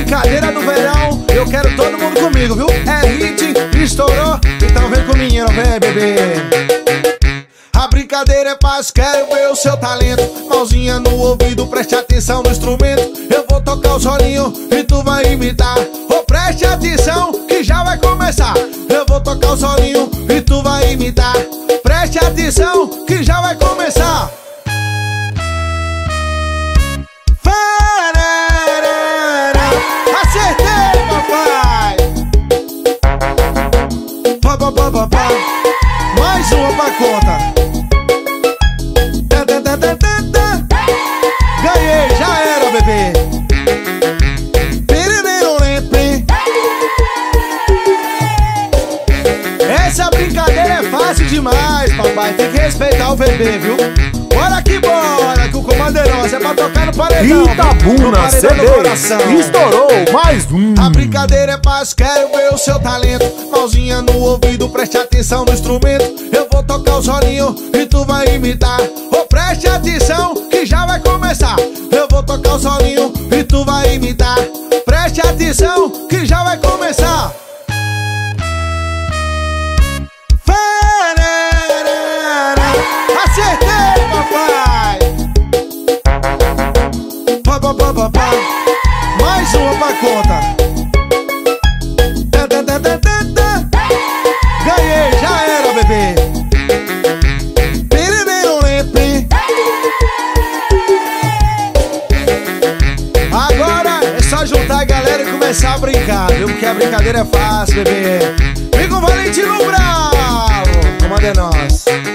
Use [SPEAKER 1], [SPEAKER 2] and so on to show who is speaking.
[SPEAKER 1] brincadeira do verão, eu quero todo mundo comigo, viu? É hit, estourou, então vem com o menino, vem bebê. A brincadeira é fácil, quero ver o seu talento. Mãozinha no ouvido, preste atenção no instrumento. Eu vou tocar o solinho e tu vai imitar. Oh, preste atenção que já vai começar. Eu vou tocar o solinho e tu vai imitar. Preste atenção que já vai começar. Acertei, papai! Mais uma pra conta. Ganhei, já era, bebê. Essa brincadeira é fácil demais, papai. Tem que respeitar o bebê, viu? Bora que bora, que o comando é nosso. É pra tocar no paredão.
[SPEAKER 2] Itabuna CD estourou mais um.
[SPEAKER 1] A brincadeira é fácil, quero ver o seu talento. Mãozinha no ouvido, preste atenção no instrumento. Eu vou tocar o solinho e tu vai imitar. Oh, preste atenção que já vai começar. Eu vou tocar o solinho e tu vai imitar. Preste atenção que já vai começar. Acertei, papai! Mais uma pra conta. Ganhei, já era, bebê. Agora é só juntar a galera e começar a brincar, viu? Porque a brincadeira é fácil, bebê. Vem com o Valentino Bravo, comando é nosso.